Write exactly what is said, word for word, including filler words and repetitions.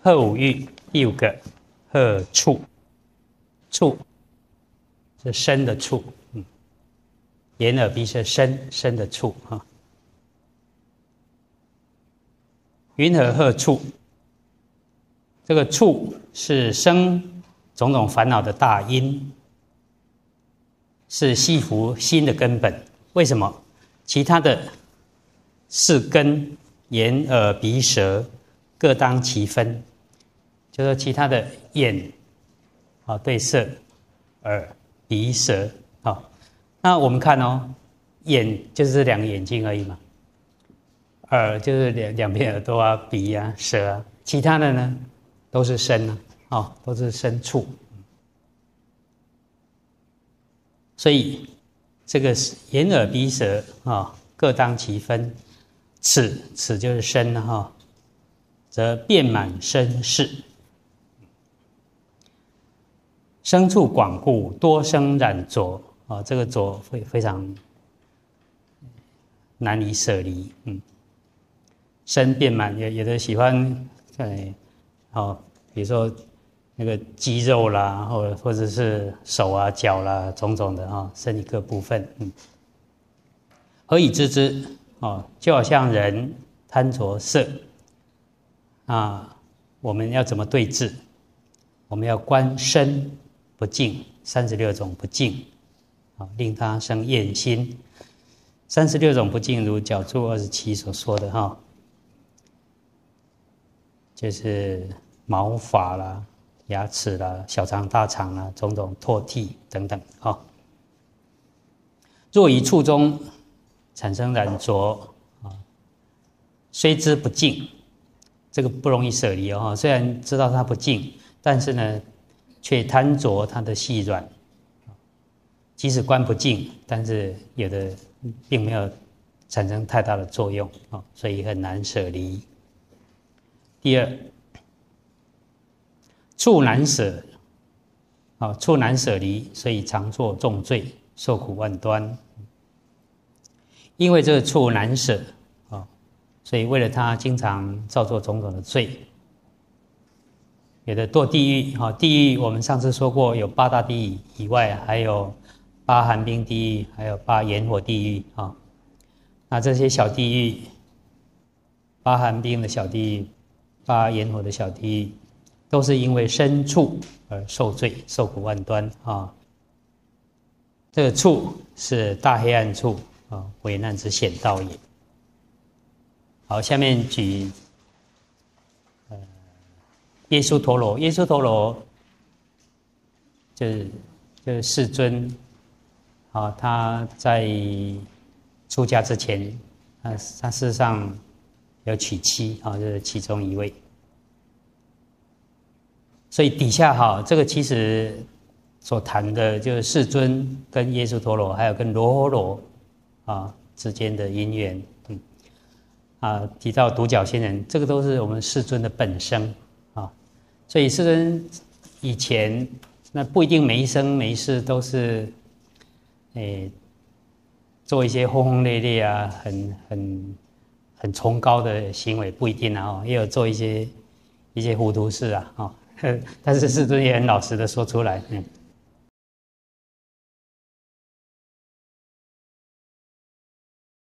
鹤五欲，第五个鹤处，处是身的处，嗯，眼耳鼻舌身身的处哈。云何鹤处？这个处是生种种烦恼的大因，是系缚心的根本。为什么？其他的四根眼耳鼻舌各当其分，就说其他的眼啊对色，耳鼻舌啊，那我们看哦，眼就是这两个眼睛而已嘛，耳就是两两边耳朵啊、鼻啊、舌啊，其他的呢都是身啊，哦，都是身处。所以这个眼耳鼻舌啊，各当其分。此此就是身了哈，则遍满身事。生处广故，多生染着啊，这个着会非常难以舍离。嗯，身遍满，有有的喜欢哎，哦，比如说那个肌肉啦，或者或者是手啊、脚啦，种种的啊，身体各部分。嗯，何以知之？哦，就好像人贪着色啊，我们要怎么对治？我们要观身不净，三十六种不净，啊，令他生厌心。三十六种不净，如角注二十七所说的哈，就是毛发啦、牙齿啦、小肠、大肠啦，种种唾涕等等哈。若于处中产生染着啊，虽知不净，这个不容易舍离哦。虽然知道它不净，但是呢，却贪着它的细软。即使观不净，但是有的并没有产生太大的作用啊，所以很难舍离。第二，处难舍啊，处难舍离，所以常作重罪，受苦万端。因为这个处难舍啊，所以为了他经常造作种种的罪，有的堕地狱啊，地狱我们上次说过，有八大地狱以外，还有八寒冰地狱，还有八炎火地狱啊。那这些小地狱，八寒冰的小地狱，八炎火的小地狱，都是因为身处而受罪，受苦万端啊。这个处是大黑暗处。啊，危难之险道也。好，下面举呃耶输陀罗，耶输陀罗就是就是世尊啊，他在出家之前，他他事实上有娶妻啊，这是其中一位。所以底下哈，这个其实所谈的就是世尊跟耶输陀罗，还有跟罗诃罗。啊，之间的因缘，嗯，啊，提到独角仙人，这个都是我们世尊的本生啊，所以世尊以前那不一定每一生每一世都是，诶，做一些轰轰烈烈啊，很很很崇高的行为，不一定啊，也有做一些一些糊涂事啊，啊，但是世尊也很老实的说出来，嗯，